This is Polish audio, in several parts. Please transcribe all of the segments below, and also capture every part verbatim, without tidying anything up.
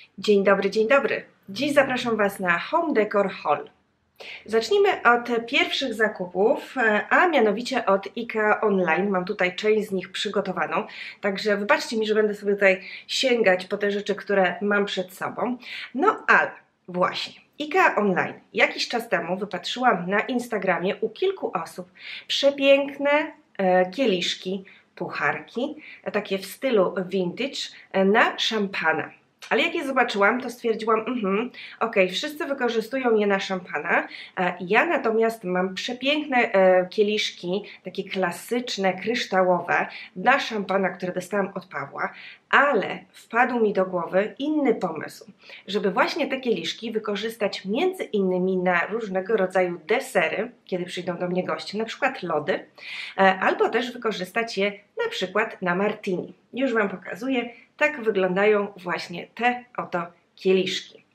Dzień dobry, dzień dobry. Dziś zapraszam Was na Home Decor Haul. Zacznijmy od pierwszych zakupów, a mianowicie od IKEA Online. Mam tutaj część z nich przygotowaną, także wybaczcie mi, że będę sobie tutaj sięgać po te rzeczy, które mam przed sobą. No ale właśnie, IKEA Online. Jakiś czas temu wypatrzyłam na Instagramie u kilku osób przepiękne e, kieliszki, pucharki, takie w stylu vintage na szampana. Ale jak je zobaczyłam, to stwierdziłam, mhm, ok, wszyscy wykorzystują je na szampana, ja natomiast mam przepiękne e, kieliszki, takie klasyczne, kryształowe, na szampana, które dostałam od Pawła, ale wpadł mi do głowy inny pomysł, żeby właśnie te kieliszki wykorzystać między innymi na różnego rodzaju desery, kiedy przyjdą do mnie goście, na przykład lody, e, albo też wykorzystać je na przykład na martini. Już Wam pokazuję. Tak wyglądają właśnie te oto kieliszki.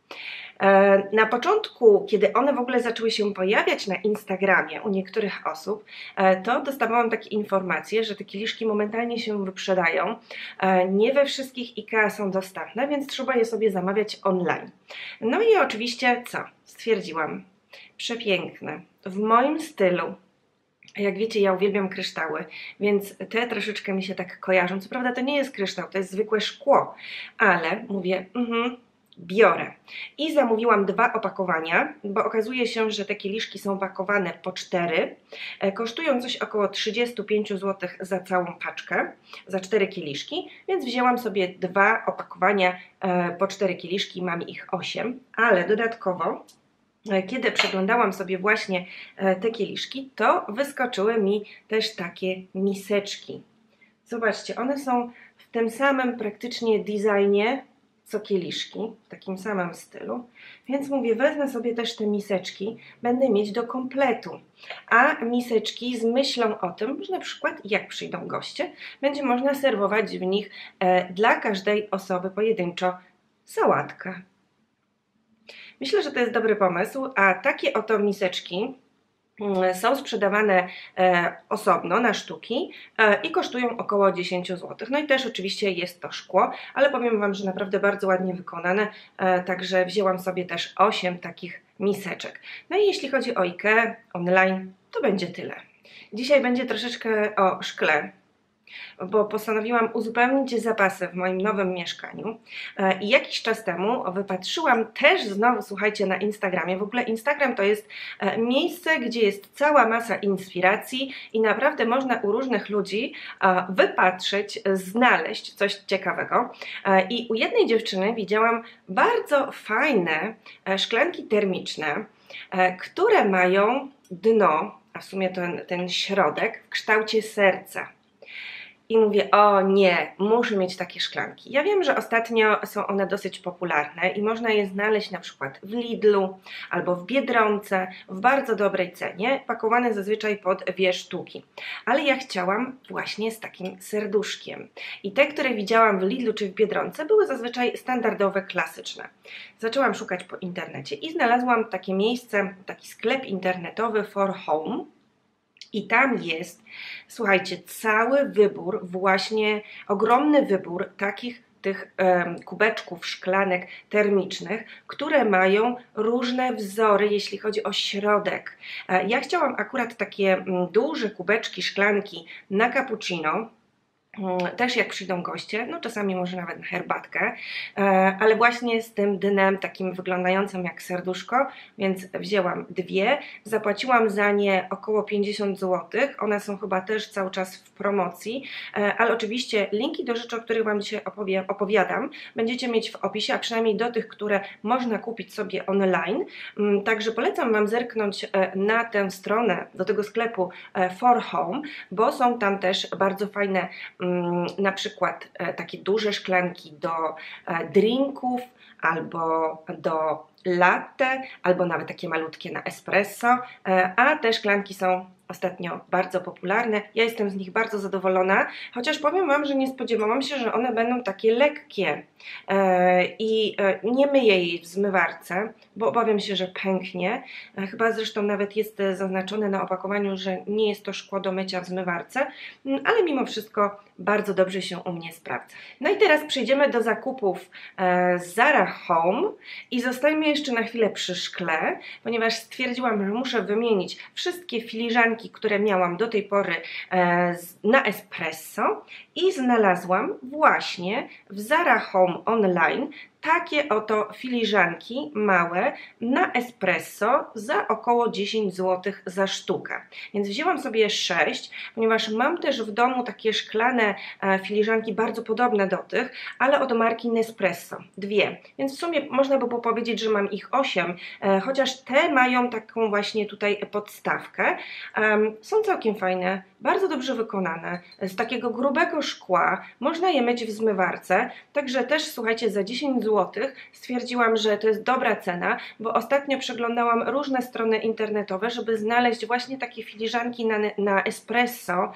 Na początku, kiedy one w ogóle zaczęły się pojawiać na Instagramie u niektórych osób, to dostawałam takie informacje, że te kieliszki momentalnie się wyprzedają. Nie we wszystkich IKEA są dostępne, więc trzeba je sobie zamawiać online. No i oczywiście co? Stwierdziłam, przepiękne, w moim stylu. Jak wiecie, ja uwielbiam kryształy, więc te troszeczkę mi się tak kojarzą. Co prawda to nie jest kryształ, to jest zwykłe szkło, ale mówię, mhm, biorę. I zamówiłam dwa opakowania, bo okazuje się, że te kieliszki są pakowane po cztery. Kosztują coś około trzydzieści pięć złotych za całą paczkę, za cztery kieliszki, więc wzięłam sobie dwa opakowania po cztery kieliszki, mam ich osiem, ale dodatkowo kiedy przeglądałam sobie właśnie te kieliszki, to wyskoczyły mi też takie miseczki. Zobaczcie, one są w tym samym praktycznie designie co kieliszki, w takim samym stylu, więc mówię, wezmę sobie też te miseczki, będę mieć do kompletu. A miseczki z myślą o tym, że na przykład jak przyjdą goście, będzie można serwować w nich e, dla każdej osoby pojedynczo sałatkę. Myślę, że to jest dobry pomysł, a takie oto miseczki są sprzedawane e, osobno na sztuki e, i kosztują około dziesięć złotych. No i też oczywiście jest to szkło, ale powiem Wam, że naprawdę bardzo ładnie wykonane, e, także wzięłam sobie też osiem takich miseczek. No i jeśli chodzi o IKEA Online, to będzie tyle. Dzisiaj będzie troszeczkę o szkle, bo postanowiłam uzupełnić zapasy w moim nowym mieszkaniu i jakiś czas temu wypatrzyłam też znowu, słuchajcie, na Instagramie. W ogóle Instagram to jest miejsce, gdzie jest cała masa inspiracji i naprawdę można u różnych ludzi wypatrzeć, znaleźć coś ciekawego. I u jednej dziewczyny widziałam bardzo fajne szklanki termiczne, które mają dno, a w sumie ten, ten środek w kształcie serca. I mówię, o nie, muszę mieć takie szklanki. Ja wiem, że ostatnio są one dosyć popularne i można je znaleźć na przykład w Lidlu albo w Biedronce w bardzo dobrej cenie, pakowane zazwyczaj pod dwie sztuki. Ale ja chciałam właśnie z takim serduszkiem. I te, które widziałam w Lidlu czy w Biedronce, były zazwyczaj standardowe, klasyczne. Zaczęłam szukać po internecie i znalazłam takie miejsce, taki sklep internetowy For Home. I tam jest, słuchajcie, cały wybór, właśnie ogromny wybór takich tych um, kubeczków, szklanek termicznych, które mają różne wzory, jeśli chodzi o środek. E, ja chciałam akurat takie m, duże kubeczki, szklanki na cappuccino, też jak przyjdą goście, no czasami może nawet na herbatkę, ale właśnie z tym dnem takim wyglądającym jak serduszko, więc wzięłam dwie, zapłaciłam za nie około pięćdziesiąt złotych, one są chyba też cały czas w promocji, ale oczywiście linki do rzeczy, o których Wam dzisiaj opowie, opowiadam, będziecie mieć w opisie, a przynajmniej do tych, które można kupić sobie online, także polecam Wam zerknąć na tę stronę, do tego sklepu For Home, bo są tam też bardzo fajne na przykład takie duże szklanki do drinków albo do latte, albo nawet takie malutkie na espresso, a te szklanki są ostatnio bardzo popularne. Ja jestem z nich bardzo zadowolona, chociaż powiem Wam, że nie spodziewałam się, że one będą takie lekkie i nie myję jej w zmywarce, bo obawiam się, że pęknie. Chyba zresztą nawet jest zaznaczone na opakowaniu, że nie jest to szkło do mycia w zmywarce, ale mimo wszystko bardzo dobrze się u mnie sprawdza. No i teraz przejdziemy do zakupów z Zara Home i zostańmy jeszcze na chwilę przy szkle, ponieważ stwierdziłam, że muszę wymienić wszystkie filiżanki, które miałam do tej pory na espresso i znalazłam właśnie w Zara Home online takie oto filiżanki małe na espresso za około dziesięć złotych za sztukę. Więc wzięłam sobie sześć, ponieważ mam też w domu takie szklane filiżanki bardzo podobne do tych, ale od marki Nespresso. Dwie. Więc w sumie można by było powiedzieć, że mam ich osiem, chociaż te mają taką właśnie tutaj podstawkę. Są całkiem fajne, bardzo dobrze wykonane, z takiego grubego szkła, można je myć w zmywarce, także też słuchajcie, za dziesięć złotych stwierdziłam, że to jest dobra cena, bo ostatnio przeglądałam różne strony internetowe, żeby znaleźć właśnie takie filiżanki na, na espresso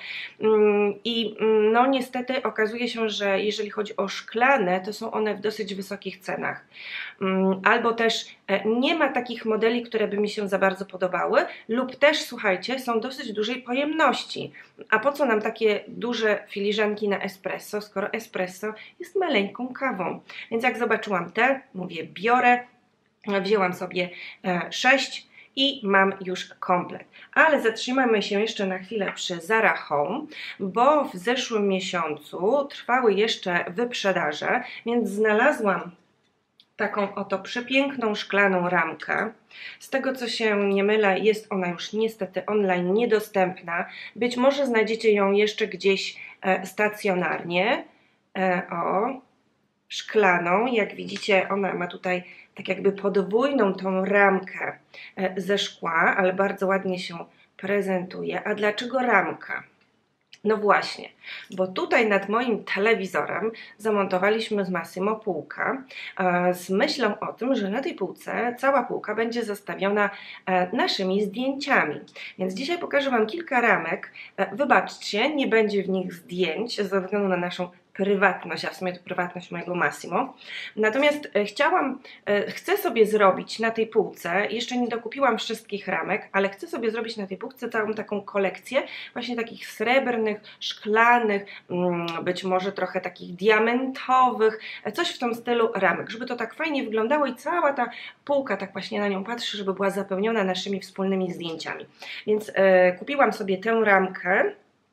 i no niestety okazuje się, że jeżeli chodzi o szklane, to są one w dosyć wysokich cenach. Albo też nie ma takich modeli, które by mi się za bardzo podobały, lub też słuchajcie, są dosyć dużej pojemności. A po co nam takie duże filiżanki na espresso, skoro espresso jest maleńką kawą? Więc jak zobaczyłam te, mówię biorę, wzięłam sobie sześć i mam już komplet. Ale zatrzymamy się jeszcze na chwilę przy Zara Home, bo w zeszłym miesiącu trwały jeszcze wyprzedaże, więc znalazłam taką oto przepiękną szklaną ramkę. Z tego co się nie mylę, jest ona już niestety online niedostępna. Być może znajdziecie ją jeszcze gdzieś e, stacjonarnie. E, o, szklaną. Jak widzicie, ona ma tutaj tak jakby podwójną tą ramkę e, ze szkła, ale bardzo ładnie się prezentuje. A dlaczego ramka? No właśnie, bo tutaj nad moim telewizorem zamontowaliśmy z Massimo półkę e, z myślą o tym, że na tej półce cała półka będzie zastawiona e, naszymi zdjęciami. Więc dzisiaj pokażę Wam kilka ramek. E, wybaczcie, nie będzie w nich zdjęć ze względu na naszą prywatność, a w sumie to prywatność mojego Massimo. Natomiast e, chciałam, e, chcę sobie zrobić na tej półce, jeszcze nie dokupiłam wszystkich ramek, ale chcę sobie zrobić na tej półce całą taką kolekcję właśnie takich srebrnych, szklanych, mm, być może trochę takich diamentowych, e, coś w tym stylu ramek, żeby to tak fajnie wyglądało i cała ta półka tak właśnie na nią patrzy, żeby była zapełniona naszymi wspólnymi zdjęciami. Więc e, kupiłam sobie tę ramkę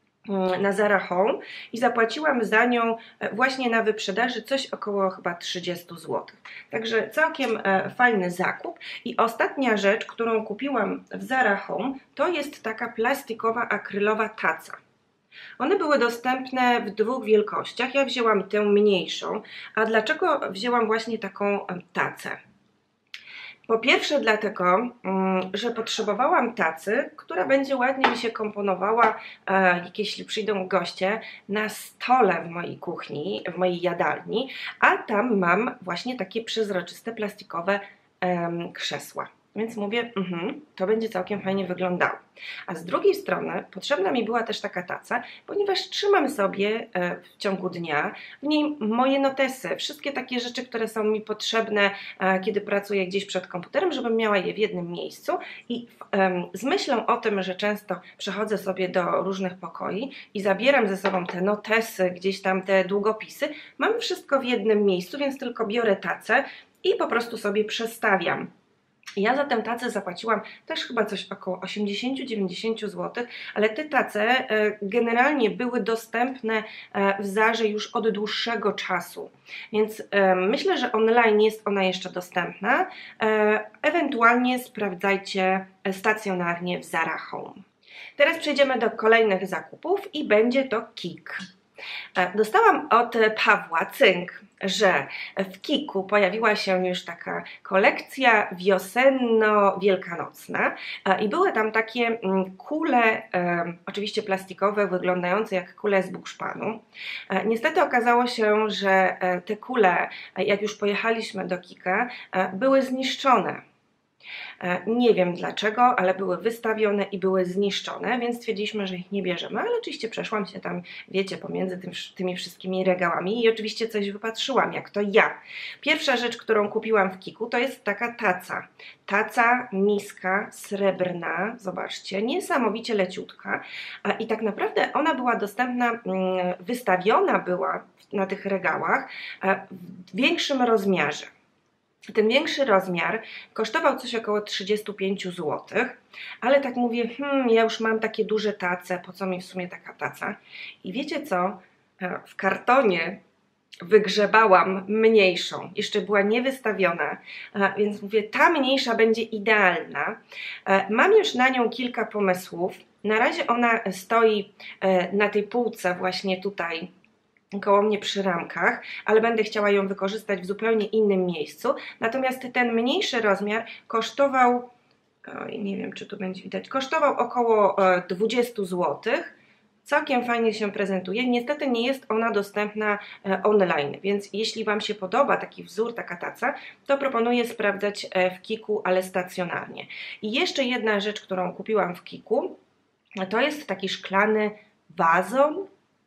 na Zara Home i zapłaciłam za nią właśnie na wyprzedaży coś około chyba trzydzieści złotych. Także całkiem fajny zakup. I ostatnia rzecz, którą kupiłam w Zara Home, to jest taka plastikowa, akrylowa taca. One były dostępne w dwóch wielkościach. Ja wzięłam tę mniejszą. A dlaczego wzięłam właśnie taką tacę? Po pierwsze dlatego, że potrzebowałam tacy, która będzie ładnie mi się komponowała, jeśli przyjdą goście, na stole w mojej kuchni, w mojej jadalni, a tam mam właśnie takie przezroczyste, plastikowe krzesła. Więc mówię, mhm, to będzie całkiem fajnie wyglądało. A z drugiej strony potrzebna mi była też taka taca, ponieważ trzymam sobie w ciągu dnia w niej moje notesy, wszystkie takie rzeczy, które są mi potrzebne, kiedy pracuję gdzieś przed komputerem, żebym miała je w jednym miejscu i z myślą o tym, że często przechodzę sobie do różnych pokoi i zabieram ze sobą te notesy, gdzieś tam te długopisy, mam wszystko w jednym miejscu, więc tylko biorę tacę i po prostu sobie przestawiam. Ja za tę tacę zapłaciłam też chyba coś około osiemdziesiąt do dziewięćdziesięciu złotych, ale te tace generalnie były dostępne w Zarze już od dłuższego czasu. Więc myślę, że online jest ona jeszcze dostępna. Ewentualnie sprawdzajcie stacjonarnie w Zara Home. Teraz przejdziemy do kolejnych zakupów i będzie to Kik. Dostałam od Pawła cynk, że w Kiku pojawiła się już taka kolekcja wiosenno-wielkanocna i były tam takie kule, oczywiście plastikowe, wyglądające jak kule z bukszpanu. Niestety okazało się, że te kule, jak już pojechaliśmy do Kika, były zniszczone. Nie wiem dlaczego, ale były wystawione i były zniszczone, więc stwierdziliśmy, że ich nie bierzemy, ale oczywiście przeszłam się tam, wiecie, pomiędzy tym, tymi wszystkimi regałami i oczywiście coś wypatrzyłam, jak to ja. Pierwsza rzecz, którą kupiłam w Kiku, to jest taka taca. Taca niska, srebrna, zobaczcie, niesamowicie leciutka i tak naprawdę ona była dostępna, wystawiona była na tych regałach w większym rozmiarze. Ten większy rozmiar kosztował coś około trzydzieści pięć złotych, ale tak mówię, hmm, ja już mam takie duże tace, po co mi w sumie taka taca? I wiecie co? W kartonie wygrzebałam mniejszą, jeszcze była niewystawiona, więc mówię, ta mniejsza będzie idealna. Mam już na nią kilka pomysłów. Na razie ona stoi na tej półce właśnie tutaj koło mnie przy ramkach, ale będę chciała ją wykorzystać w zupełnie innym miejscu. Natomiast ten mniejszy rozmiar kosztował, oj, nie wiem czy tu będzie widać, kosztował około dwadzieścia złotych. Całkiem fajnie się prezentuje. Niestety nie jest ona dostępna online, więc jeśli Wam się podoba taki wzór, taka taca, to proponuję sprawdzać w Kiku, ale stacjonarnie. I jeszcze jedna rzecz, którą kupiłam w Kiku, to jest taki szklany wazon.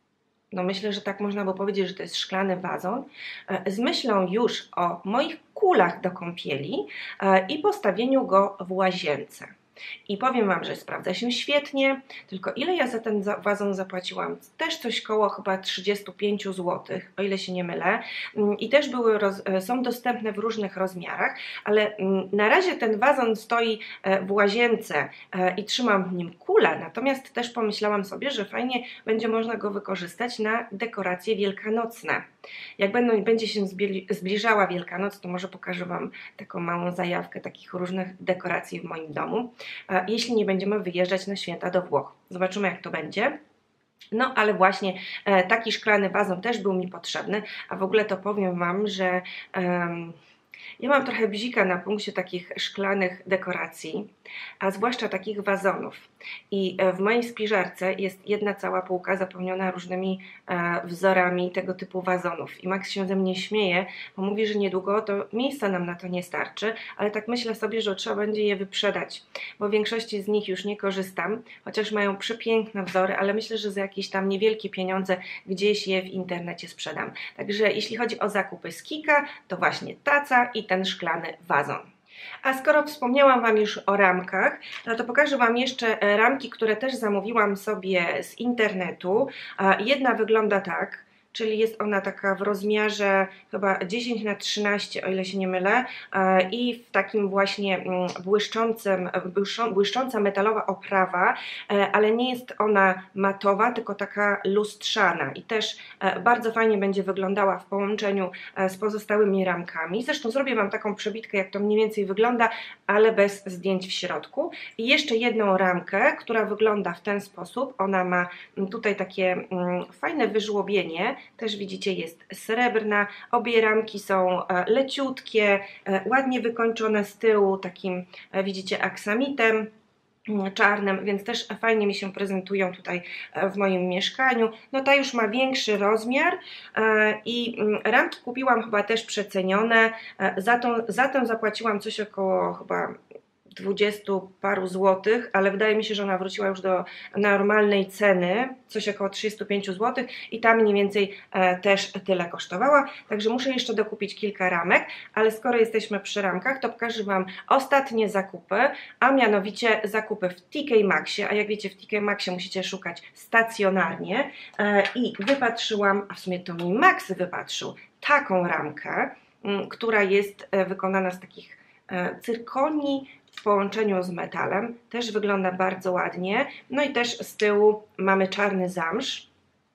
No myślę, że tak można by powiedzieć, że to jest szklany wazon, z myślą już o moich kulach do kąpieli i postawieniu go w łazience. I powiem Wam, że sprawdza się świetnie, tylko ile ja za ten wazon zapłaciłam? Też coś koło chyba trzydzieści pięć złotych, o ile się nie mylę. I też były roz, są dostępne w różnych rozmiarach, ale na razie ten wazon stoi w łazience i trzymam w nim kulę, natomiast też pomyślałam sobie, że fajnie będzie można go wykorzystać na dekoracje wielkanocne. Jak będą, będzie się zbliżała Wielkanoc, to może pokażę Wam taką małą zajawkę takich różnych dekoracji w moim domu, jeśli nie będziemy wyjeżdżać na święta do Włoch. Zobaczymy, jak to będzie. No, ale właśnie e, taki szklany wazon też był mi potrzebny, a w ogóle to powiem Wam, że um, ja mam trochę bzika na punkcie takich szklanych dekoracji, a zwłaszcza takich wazonów. I w mojej spiżarce jest jedna cała półka zapełniona różnymi e, wzorami tego typu wazonów. I Max się ze mnie śmieje, bo mówi, że niedługo to miejsca nam na to nie starczy, ale tak myślę sobie, że trzeba będzie je wyprzedać, bo w większości z nich już nie korzystam, chociaż mają przepiękne wzory, ale myślę, że za jakieś tam niewielkie pieniądze gdzieś je w internecie sprzedam. Także jeśli chodzi o zakupy z Kika, to właśnie taca i ten szklany wazon. A skoro wspomniałam Wam już o ramkach, no to pokażę Wam jeszcze ramki, które też zamówiłam sobie z internetu. Jedna wygląda tak, czyli jest ona taka w rozmiarze chyba dziesięć na trzynaście, o ile się nie mylę, i w takim właśnie błyszczącym, błyszcząca metalowa oprawa, ale nie jest ona matowa, tylko taka lustrzana i też bardzo fajnie będzie wyglądała w połączeniu z pozostałymi ramkami. Zresztą zrobię Wam taką przebitkę, jak to mniej więcej wygląda, ale bez zdjęć w środku. I jeszcze jedną ramkę, która wygląda w ten sposób. Ona ma tutaj takie fajne wyżłobienie, też widzicie, jest srebrna, obie ramki są leciutkie, ładnie wykończone z tyłu takim, widzicie, aksamitem czarnym, więc też fajnie mi się prezentują tutaj w moim mieszkaniu. No ta już ma większy rozmiar i ramki kupiłam chyba też przecenione, za, tą, za tę zapłaciłam coś około chyba dwudziestu paru złotych, ale wydaje mi się, że ona wróciła już do normalnej ceny, coś około trzydziestu pięciu złotych i tam mniej więcej e, też tyle kosztowała, także muszę jeszcze dokupić kilka ramek, ale skoro jesteśmy przy ramkach, to pokażę Wam ostatnie zakupy, a mianowicie zakupy w T K Maxxie, a jak wiecie, w T K Maxxie musicie szukać stacjonarnie e, i wypatrzyłam, a w sumie to mi Max wypatrzył, taką ramkę, m, która jest e, wykonana z takich e, cyrkonii w połączeniu z metalem, też wygląda bardzo ładnie, no i też z tyłu mamy czarny zamsz.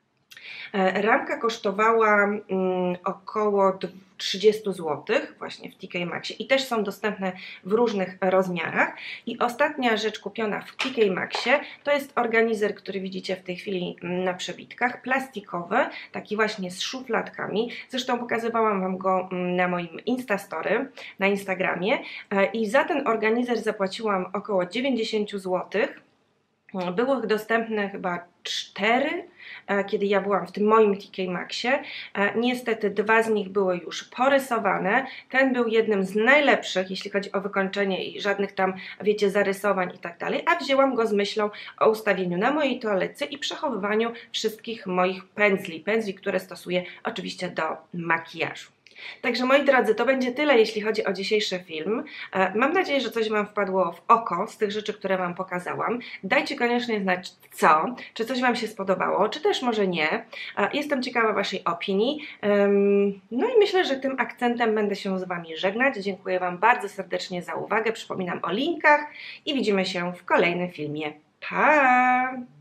Ramka kosztowała mm, około trzydzieści złotych właśnie w T K Maxxie i też są dostępne w różnych rozmiarach. I ostatnia rzecz kupiona w T K Maxxie to jest organizer, który widzicie w tej chwili na przebitkach, plastikowy, taki właśnie z szufladkami. Zresztą pokazywałam Wam go na moim Instastory, na Instagramie i za ten organizer zapłaciłam około dziewięćdziesiąt złotych. Było ich dostępne chyba cztery, kiedy ja byłam w tym moim T K Maxie. Niestety dwa z nich były już porysowane. Ten był jednym z najlepszych, jeśli chodzi o wykończenie i żadnych tam, wiecie, zarysowań i tak dalej, a wzięłam go z myślą o ustawieniu na mojej toalecie i przechowywaniu wszystkich moich pędzli, pędzli, które stosuję oczywiście do makijażu. Także moi drodzy, to będzie tyle, jeśli chodzi o dzisiejszy film. Mam nadzieję, że coś Wam wpadło w oko z tych rzeczy, które Wam pokazałam. Dajcie koniecznie znać co, czy coś Wam się spodobało, czy też może nie. Jestem ciekawa Waszej opinii. No i myślę, że tym akcentem będę się z Wami żegnać. Dziękuję Wam bardzo serdecznie za uwagę. Przypominam o linkach i widzimy się w kolejnym filmie. Pa!